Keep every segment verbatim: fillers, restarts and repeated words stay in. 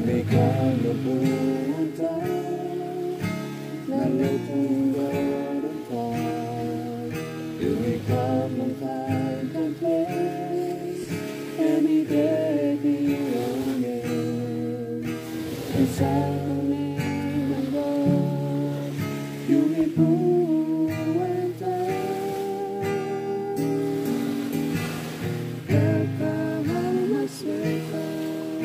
Lumikha na buong taon, nalutong garang taon. You wake up and find a place, any day beyond it. Inside the name of God, you will go and die. Welcome home, my sweetheart.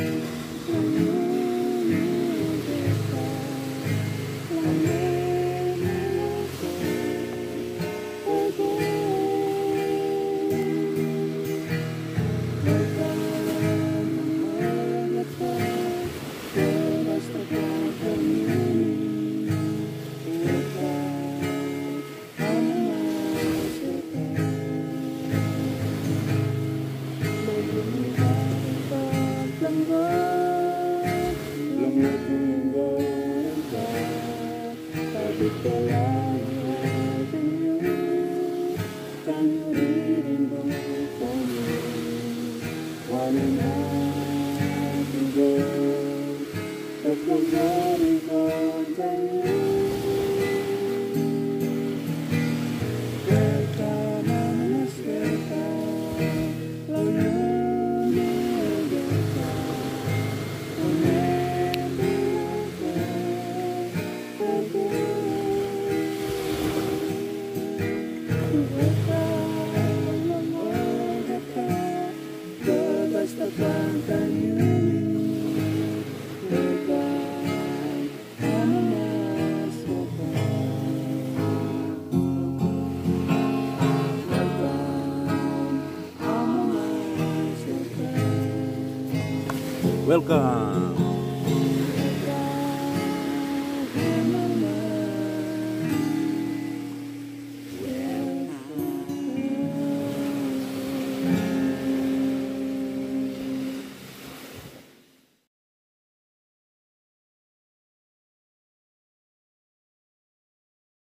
Can you read in book for me? One and a half ago, the glory continues. Welcome and let's welcome, long you never basta canta yun, welcome, ano mas welcome, ano mas welcome. Welcome.